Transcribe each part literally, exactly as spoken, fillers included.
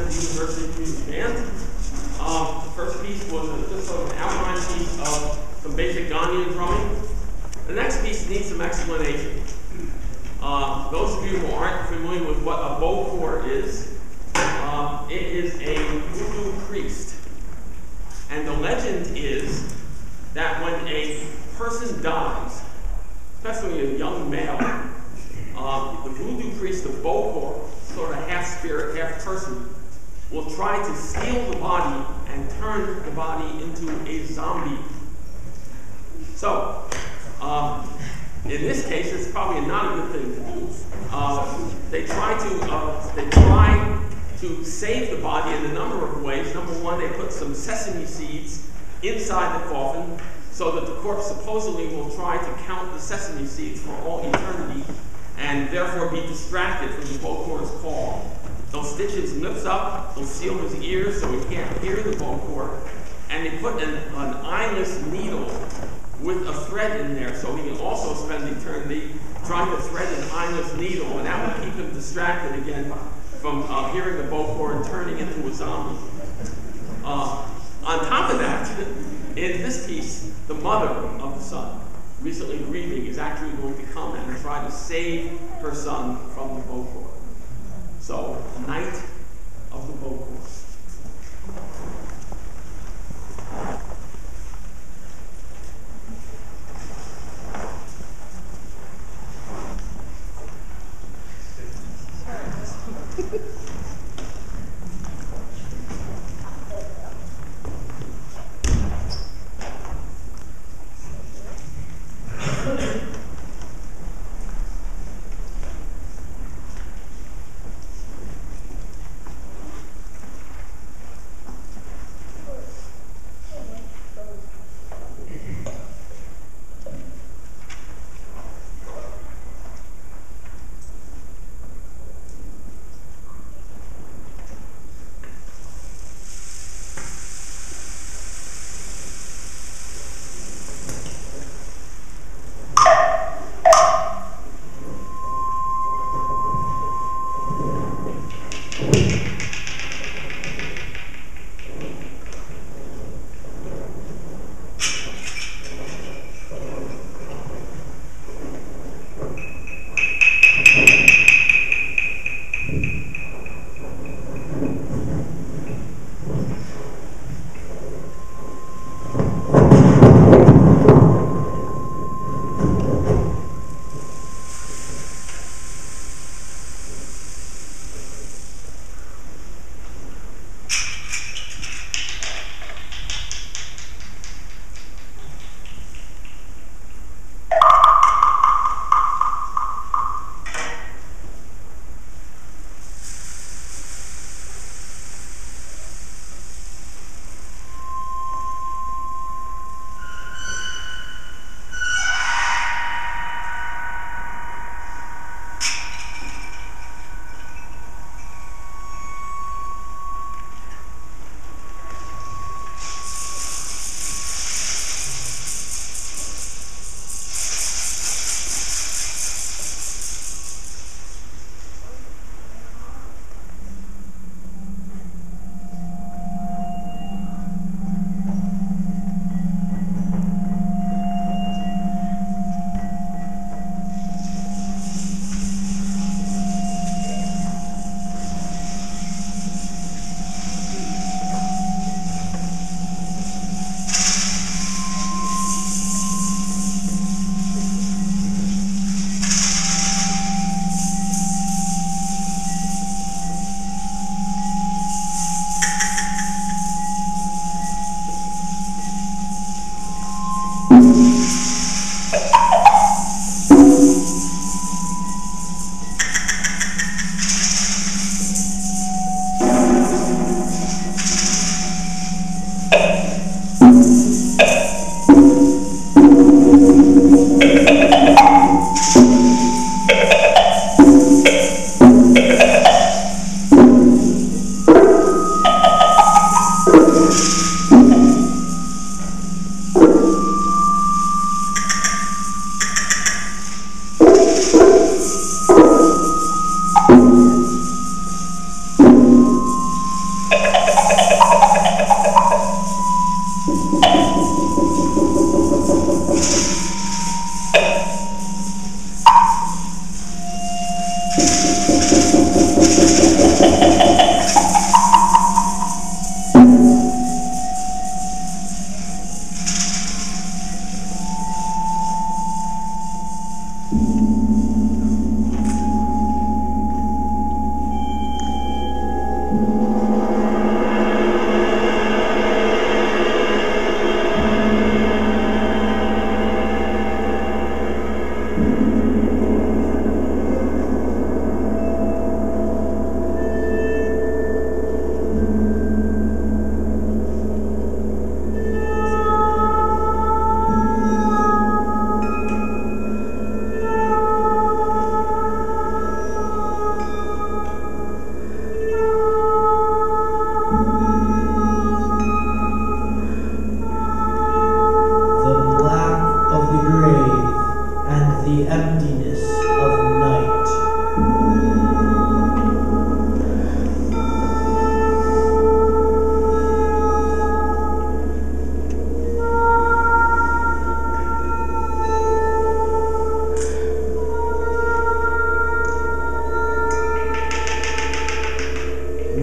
of the University Community Band. Um, the first piece was a, just sort of an outline piece of some basic Ghanaian drumming. The next piece needs some explanation. Uh, those of you who aren't familiar with what a Bocor is, uh, it is a voodoo priest. And the legend is that when a person dies, especially a young male, uh, the voodoo priest, the Bocor, sort of half spirit, half person, will try to steal the body and turn the body into a zombie. So, uh, in this case, it's probably not a good thing to do. Uh, they try to uh, they try to save the body in a number of ways. Number one, they put some sesame seeds inside the coffin so that the corpse supposedly will try to count the sesame seeds for all eternity and therefore be distracted from the Bocor's call. They'll stitch his lips up, they'll seal his ears so he can't hear the Bocor, and they put an, an eyeless needle with a thread in there so he can also spend eternity trying to thread an eyeless needle, and that will keep him distracted again from uh, hearing the Bocor and turning into a zombie. Uh, on top of that, in this piece, the mother of the son, recently grieving, is actually going to come and try to save her son from the Bocor. So, the night of the Bocor.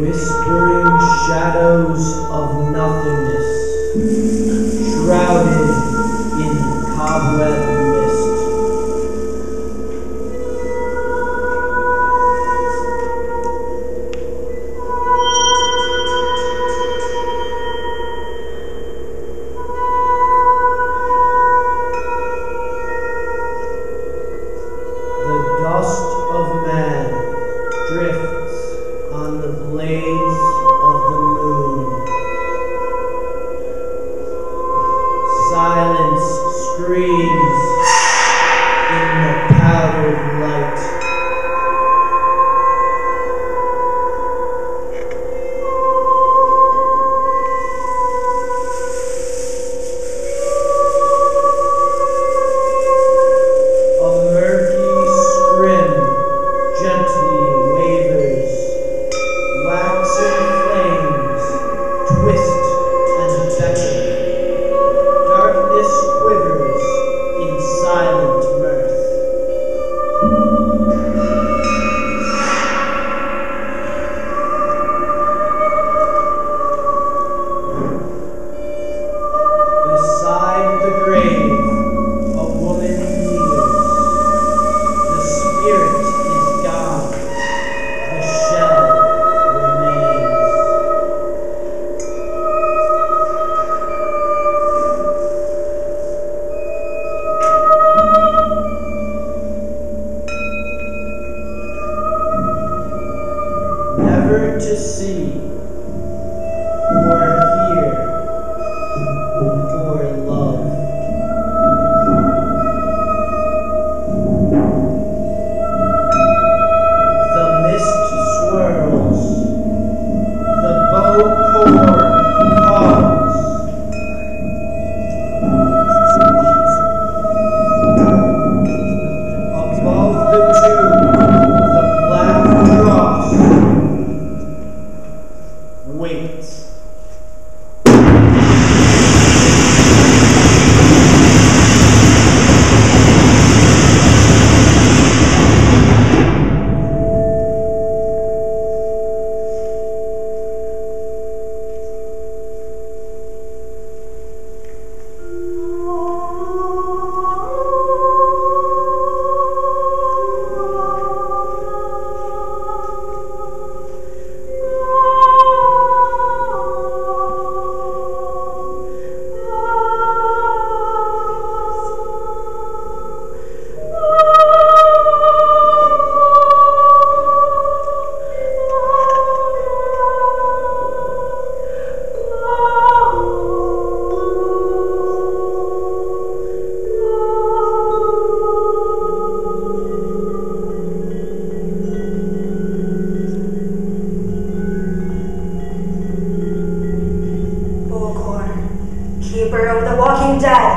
whispering shadows of nothingness, shrouded in cobweb mist. The dust of man drifts on the blades of the moon. Silence screams in the powdered light. A murky scrim gently wavers. Waxen flames twist and beckon. Darkness quivers in silent mirth. Beside the grave, a woman kneels. The spirit is gone. The shell remains. Never to see or hear or love. The mist swirls. The Bocor calls. Above the tomb, the black cross waits. Bocor, keeper of the walking dead,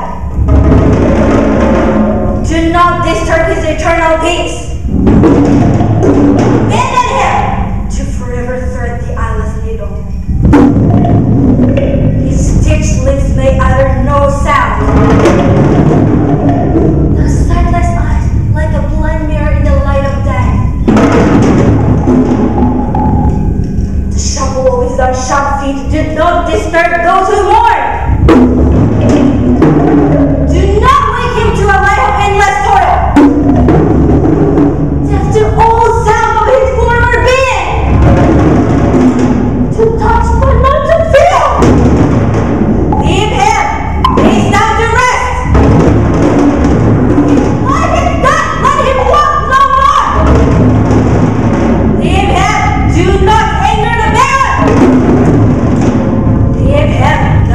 do not disturb his eternal peace. Abandon him to forever thread the eyeless needle. His stitched lips may utter no sound. The sightless eyes like a blind mirror in the light of day. The shuffle of his unshod feet do not disturb those who mourn. Do not wake him to a life of endless toil. Deaf to all sound of his former being. To touch but not to feel. Leave him. He's down to rest. His life is done. Let him walk no more. Leave him. Do not anger the baron. Leave him. The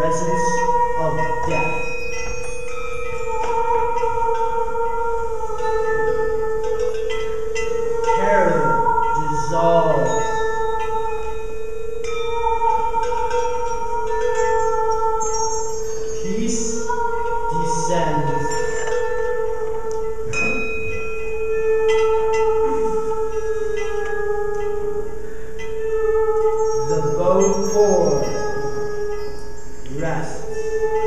presence of death. Terror dissolves. Peace descends. The Bocor rests.